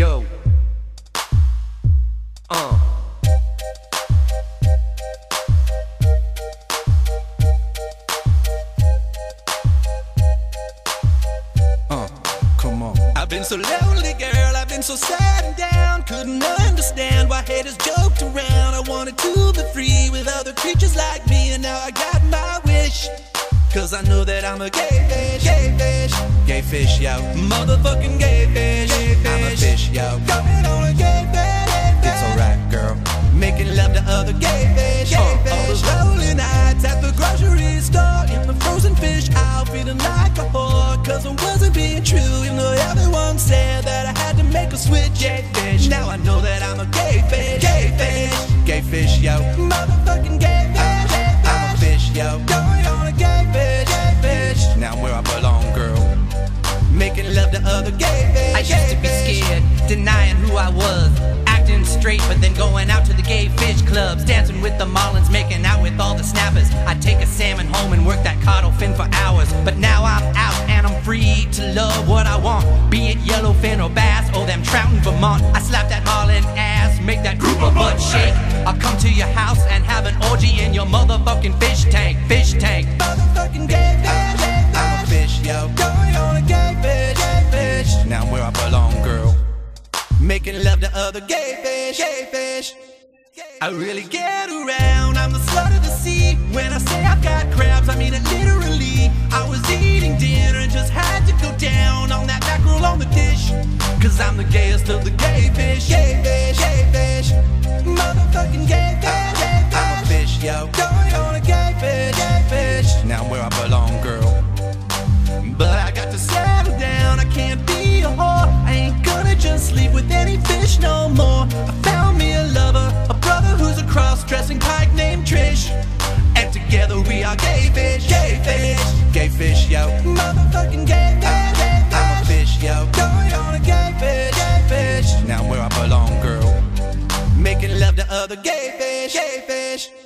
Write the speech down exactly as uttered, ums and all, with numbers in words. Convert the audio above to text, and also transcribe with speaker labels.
Speaker 1: Yo. Uh. Uh, come on. I've been so lonely, girl, I've been so sad and down. Couldn't understand why haters joked around. I wanted to be free with other creatures like me, and now I got my wish. Cause I know that I'm a gay fish, gay fish, gay fish, yo. Motherfucking gay fish, gay fish. I'm a fish, yo. Going on a gay fish, it's alright, girl. Making love to other gay fish, gay uh, fish. All those lonely nights at the grocery store, in the frozen fish aisle, feeling like a whore. Cause I wasn't being true, even though everyone said that I had to make a switch, gay fish. Now I know that I'm a gay fish, gay fish, gay fish, yo. Motherfucking gay fish, gay fish. I'm a fish, yo. Going on a gay fish, gay fish. Now I'm where I belong, girl. Making love to other gay fish.
Speaker 2: I used to be scared, denying who I was, acting straight, but then going out to the gay fish clubs, dancing with the marlins, making out with all the snappers. I'd take a salmon home and work that caudal fin for hours. But now I'm out and I'm free to love what I want, be it yellowfin or bass or them trout in Vermont. I slap that marlin ass, make that grouper butt shake. I'll come to your house and have an orgy in your motherfucking fish tank, fish tank.
Speaker 1: Motherfucking gay fish, gay fish. I'm a fish, yo. Going on a gay fish, gay fish. Now I'm where I belong, girl. Making love to other gay fish, gay fish. I really get around, I'm the slut of the sea. When I say I've got crabs, I mean it literally. I was eating dinner and just had to go down on that mackerel on the dish. Cause I'm the gayest of the gay fish, gay fish, gay fish. Motherfucking gay fish, gay fish. I'm a fish, yo. Going on a gay fish, gay fish. Now I'm where I belong, girl. But I got to settle down, I can't be a whore. I ain't gonna just sleep with any fish no more. I found me a lover, a brother who's a cross-dressing pike named Trish. And together we are gay fish, gay fish, gay fish, yo. Motherfucking gay fish, gay fish. I'm a fish, yo. Going on a gay fish, gay fish. Now I'm where I belong, girl. Making love to other gay fish, gay fish.